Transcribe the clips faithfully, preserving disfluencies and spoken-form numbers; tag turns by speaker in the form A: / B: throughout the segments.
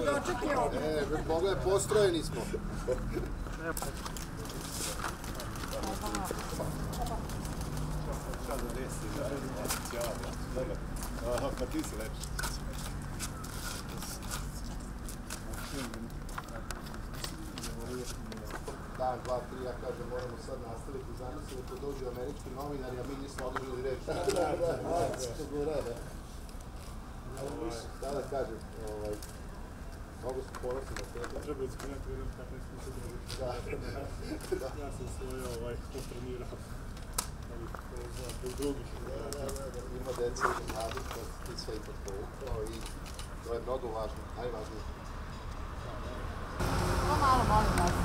A: dočekio.
B: E, pogledaj, postrojeni smo.
C: Šta da desi, da je oficijalno. Pa ti si lepši.
B: Dan, dva, tri, ja kažem, moramo sad nastaviti, zamislimo ko dođu američki novinari, a mi nismo održili reč. Da, da, da, da. Da, da kažem, mnogo su ponosni na tebe.
C: Treba ispunjati jedan petnaest minuta. Da. Ja sam svoje potrenirao. Zbog drugih.
B: Ima deca i mladih, ti sve ipak povukao i to je mnogo važno, najvažnije.
A: To malo, molim vas.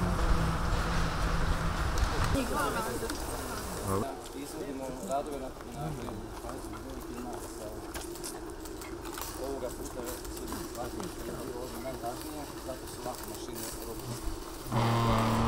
D: Izvodimo radove na veliki nas. Ovoga puta su važnije što je bilo ovdje najvažnije, zato su ovakve mašine robotske.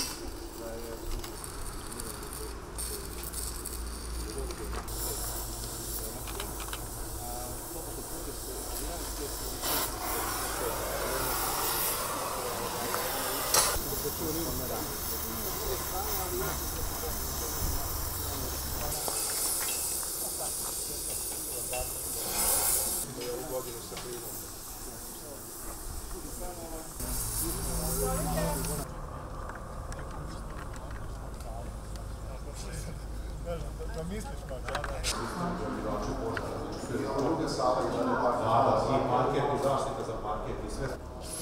C: Da misliš pa, da, da.
B: Druga sala i dalje parket.
E: Da, da, i parket, i zaštita za parket, i sve.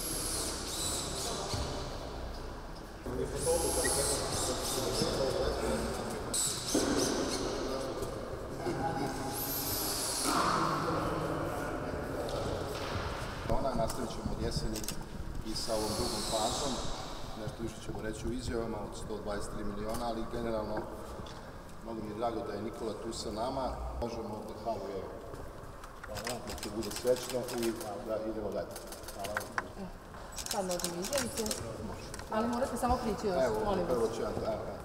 B: Ona nastavit ćemo od jeseni i sa ovom drugom fazom. Nešto više ćemo reći u izjavama od sto dvadeset tri miliona, ali generalno mnogo mi je drago da je Nikola tu sa nama. Možemo da halujemo. Da ti bude srećno i da idemo dalje. Hvala vam.
A: Sad možemo izjaviti, ali morate samo prići još, molim vas.
B: Evo, prvo ću ja, evo, evo.